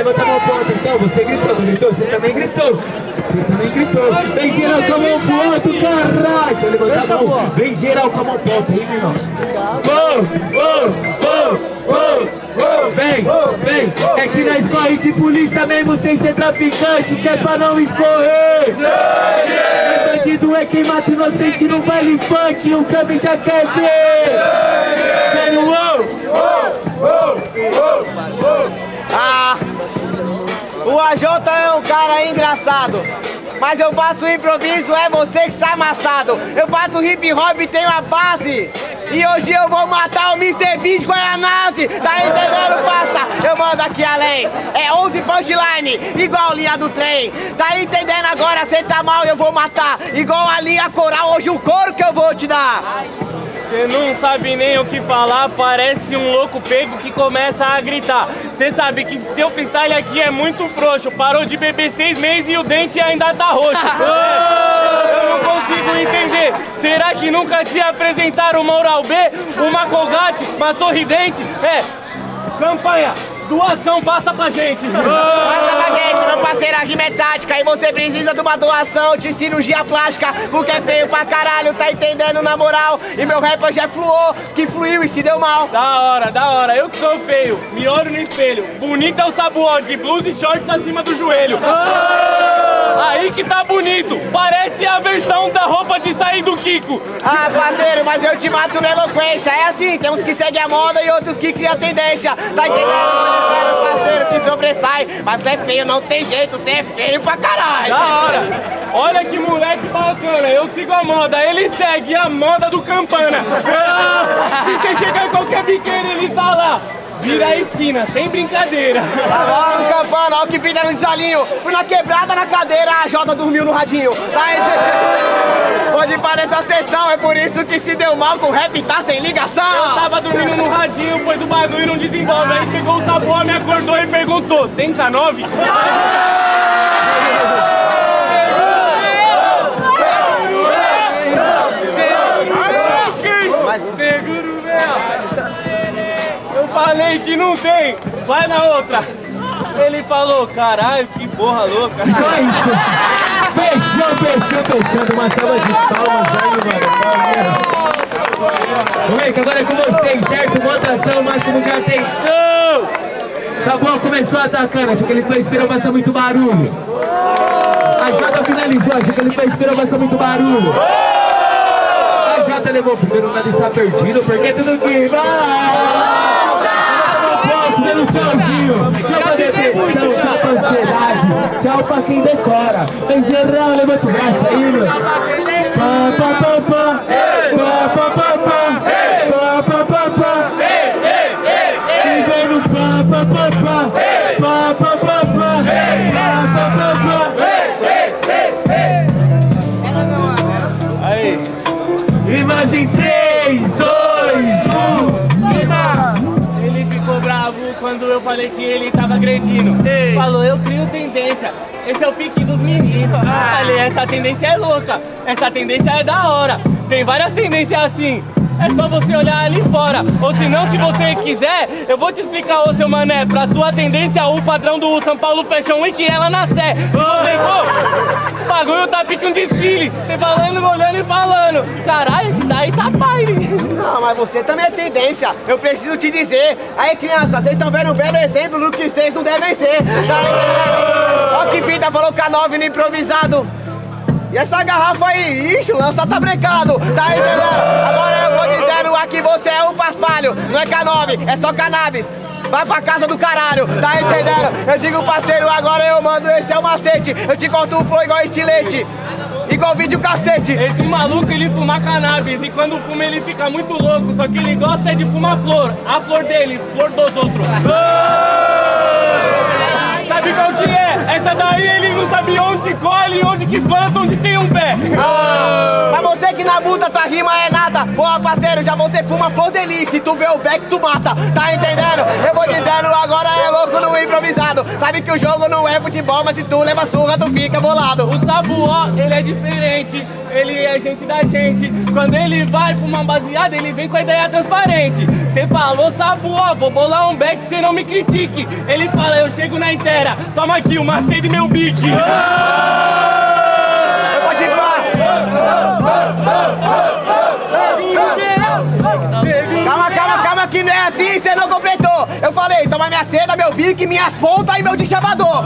levanta a mão pro alto então. Você gritou, você também gritou. Você também gritou. Vem geral com a mão pro alto, caralho. Levanta a mão. Vem geral com a mão pro alto, hein, meu irmão. Vem. É que nós corre de polícia mesmo sem ser traficante, que é pra não escorrer. Bandido é quem mata inocente no baile funk, o Cami já quer ver. Quero o AJ é um cara engraçado, mas eu faço improviso, é você que sai amassado. Eu faço hip hop e tenho a base, e hoje eu vou matar o Mr. Beast Goianazzi. Tá entendendo, passa? Eu mando aqui além. É 11 punchline, igual linha do trem. Tá entendendo agora? Cê tá mal, eu vou matar. Igual a linha coral, hoje o couro que eu vou te dar. Cê não sabe nem o que falar, parece um louco pego que começa a gritar. Cê sabe que seu freestyle aqui é muito frouxo. Parou de beber 6 meses e o dente ainda tá roxo. Eu não consigo entender. Será que nunca te apresentaram uma Oral B, uma Colgate, uma Sorridente? Campanha, doação, passa pra gente. Passa pra gente, meu parceiro, a rima é tática. E você precisa de uma doação de cirurgia plástica, porque é feio pra caralho, tá entendendo na moral? E meu rapper já fluou, que fluiu e se deu mal. Da hora, eu que sou feio, me olho no espelho. Bonito é o sabuão de blusa e shorts acima do joelho. Aí que tá bonito, parece a versão da roupa de sair do Kiko. Ah, parceiro, mas eu te mato na eloquência. É assim, tem uns que seguem a moda e outros que criam tendência. Tá entendendo? Parceiro que sobressai, mas você é feio, não tem jeito, você é feio pra caralho. Da hora, olha que moleque bacana, eu sigo a moda, ele segue a moda do Campana. Se você chegar em qualquer biqueira, ele tá lá. Vira a esquina, sem brincadeira. Agora no Campana, olha o que vida no desalinho. Fui na quebrada na cadeira, a Jota dormiu no radinho. Tá entendendo? Pode ir para essa sessão, é por isso que se deu mal com o rap tá sem ligação. Eu tava dormindo no radinho, pois o bagulho não desenvolve. Aí chegou o Sabuão, me acordou e perguntou: tem K9? Seguro, velho. Eu falei que não tem, vai na outra. Ele falou: caralho, que porra louca. Então é isso. Fechando. Uma salva de palmas aí, mano. Moleque, agora é com vocês, certo? Votação, máximo de atenção. Sabuão começou atacando, achei que ele foi esperando passar muito barulho. A Jota finalizou, achei que ele foi esperando passar muito barulho. A Jota levou o primeiro, nada está perdido, porque tudo que vai. Sendo sozinho, tchau pra depressão, tchau pra ansiedade, tchau pra quem decora. Em geral, levanta o braço aí, meu. E vem no Aí. Rimas em 3, 2, 1. Ele ficou bravo quando eu falei que ele tava agredindo. Falou: eu crio tendência, esse é o pique dos meninos. Falei: essa tendência é louca, essa tendência é da hora. Tem várias tendências assim, é só você olhar ali fora. Ou se não, se você quiser, eu vou te explicar, ô seu mané. Pra sua tendência, o padrão do São Paulo Fashion Week, ela na Sé. Se você for, o bagulho tá pique um desfile. Você falando, olhando e falando: caralho, esse daí tá pai. Não, mas você também é tendência, eu preciso te dizer. Aí, criança, vocês estão vendo um belo exemplo do que vocês não devem ser. Tá entendendo? Olha que fita, falou K9 no improvisado. E essa garrafa aí, ixi, o lança tá brecado, tá entendendo? Agora eu vou dizendo aqui, você é um paspalho, não é K9, é só cannabis. Vai pra casa do caralho, tá entendendo? Eu digo, parceiro, agora eu mando, esse é o macete. Eu te corto o flow igual estilete, igual vídeo cassete. Esse maluco, ele fuma cannabis, e quando fuma ele fica muito louco. Só que ele gosta de fumar flor, a flor dele, flor dos outros. Sabe qual que é? Essa daí ele não sabe onde colhe, onde que planta, onde tem um pé. Mas você que na buta, tua rima é nada. Porra, parceiro, já você fuma flor delícia. Se tu vê o pé que tu mata, tá entendendo? Eu vou dizendo, agora é louco no improvisado. sabe que o jogo não é futebol, mas se tu leva surra, tu fica bolado. O Sabuó, ele é diferente, ele é gente da gente. Quando ele vai fumar um baseado, ele vem com a ideia transparente. Cê falou, Sabuó, vou bolar um back, cê não me critique. Ele fala, eu chego na inteira, toma aqui o macete e meu bique. Eu vou te falar. Calma, que não é assim, cê não completou. Eu falei, toma minha seda, meu bique, minhas pontas e meu de chavador.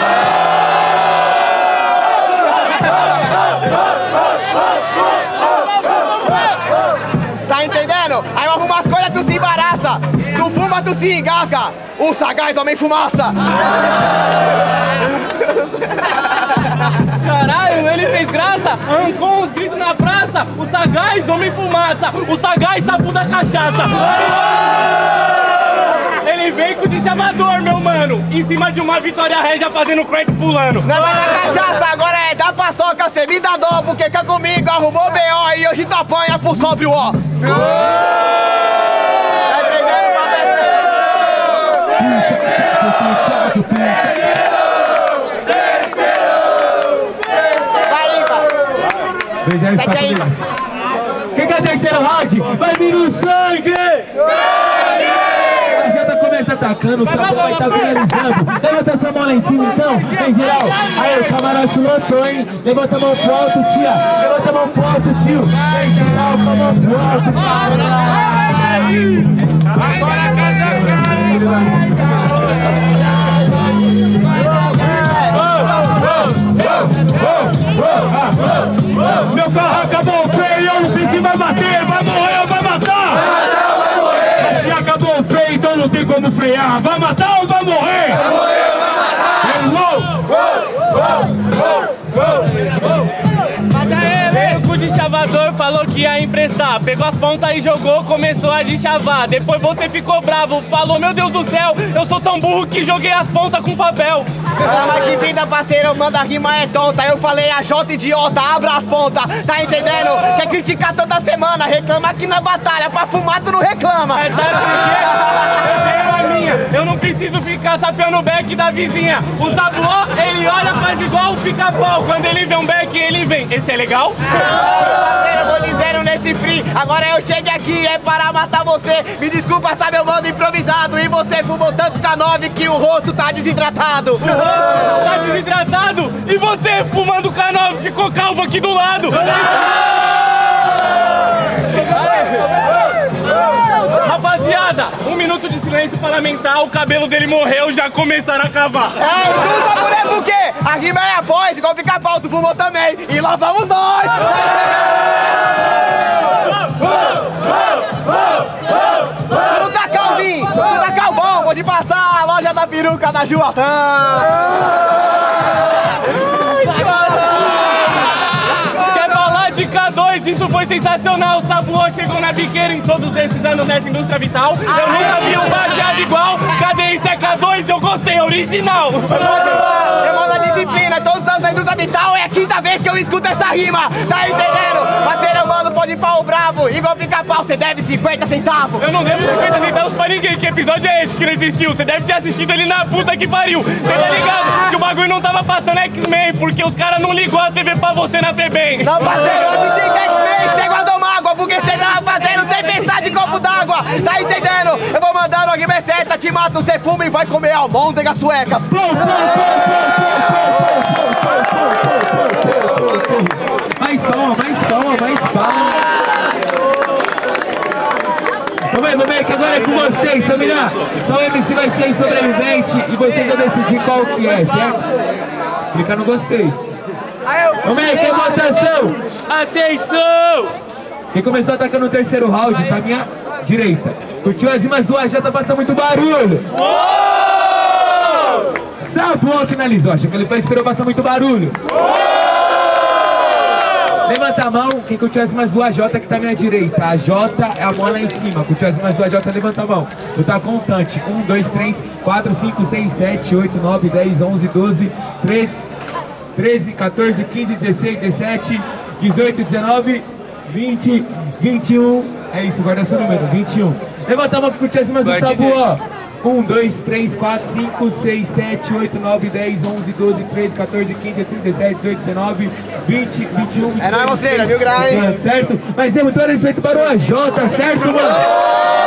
Tá entendendo? Aí eu arrumo as coisas, tu se embaraça. Tu fuma, tu se engasga. O sagaz homem fumaça. Caralho, ele fez graça, arrancou uns gritos na praça. O sagaz homem fumaça, o sagaz sapo da cachaça. Ele vem com o de chamador, meu mano, em cima de uma Vitória Régia fazendo crack pulando. Não é mais da cachaça, agora é da paçoca, cê me dá dó, porque quer comigo, arrumou B.O. e hoje tu apanha por sobre o ó. Tá entendendo, papai? Vai, Ipa. Sete aí, Ipa. Quem quer terceiro round? Vai vir o sangue! Começa atacando, o Sabuó vai estar finalizando. Levanta essa mão lá em cima então, em geral. Aí o camarote lotou, hein? Levanta a mão pro alto, tia. Levanta a mão pro alto, tio. Em geral, com a mão pro alto. Agora a casa cai. Meu carro acabou feio, eu não sei se vai bater, vai morrer ou vai matar. Mas se acabou feio, então não tem como frear. Vai matar ou vai morrer? Vai morrer ou vai matar? Veio com o de chavador, falou que ia emprestar. Pegou as pontas e jogou, começou a deschavar. Depois você ficou bravo, falou, meu Deus do céu, eu sou tão burro que joguei as pontas com papel. Mas que vida, parceiro, manda a rima é tonta. Eu falei a J idiota, abra as pontas. Tá entendendo? Quer criticar toda semana, reclama aqui na batalha. Pra fumar tu não reclama. É, sabe por quê? Eu tenho a minha, eu não preciso ficar sapeando o back da vizinha. O Sabuó, ele olha, faz igual o pica-pau. Quando ele vê um back, ele vem. Esse é legal? Parceiro, vou dizendo nesse free. Agora eu cheguei aqui, é para matar você. Me desculpa, sabe, eu mando improvisado. E você fumou tanto K9 que o rosto tá desidratado. Tá desidratado? E você fumando K9 ficou calvo aqui do lado. Rapaziada, 1 minuto de silêncio parlamentar, o cabelo dele morreu, já começaram a cavar. É, e tu sabe por quê? A rima é após, igual pica-pau, tu fumou também. E lá vamos nós! Tu tá calvinho, tu tá calvão, vou te passar a loja da peruca da Juatã. De K2, isso foi sensacional. O Sabuó chegou na biqueira em todos esses anos nessa indústria vital. Eu nunca vi um baseado igual. Cadência é K2, eu gostei, original. Eu mando a disciplina, todos os anos na indústria vital. É a 5ª vez que eu escuto essa rima. Tá entendendo? Parceiro, eu mando pode ir pau bravo. Igual pica-pau, você deve 50 centavos. Eu não devo 50 centavos pra ninguém. Que episódio é esse que não existiu? Você deve ter assistido ele na puta que pariu. Você tá ligado? Que o bagulho não tava passando X-Men, porque os caras não ligou a TV pra você na FEBEM. Não, parceiro, eu assisti X-Men, você guardou mágoa, porque você tava fazendo tempestade de copo d'água. Tá entendendo? Eu vou mandar no Guimê Seta, te mato, você fuma e vai comer almôndegas suecas. Mais toma. Vamos ver, que agora é com vocês, família. Só o MC vai ser sobrevivente e vocês vão decidir qual que é, certo? Clica no gostei. Vamos ver, que é votação. Atenção! Quem começou atacando o terceiro round tá à minha direita. Curtiu as rimas do AJ, tá passando muito barulho. Sabuó finalizou, acho que ele esperou passar muito barulho. Levanta a mão, quem curtiu as rimas do AJ que tá à minha direita. A J é a mão lá em cima. Curtiu as rimas do AJ, levanta a mão. Tu tá contante. 1, 2, 3, 4, 5, 6, 7, 8, 9, 10, 11, 12, 13, 14, 15, 16, 17, 18, 19, 20, 21. É isso, guarda seu número, 21. Levanta a mão pra curtir as rimas do Sabuó. 1, 2, 3, 4, 5, 6, 7, 8, 9, 10, 11, 12, 13, 14, 15, 16, 17, 18, 19, 20, 21... É nóis, Mostreira, 1000 graus, hein? Certo? Mas temos todo respeito para o AJ, certo, mano?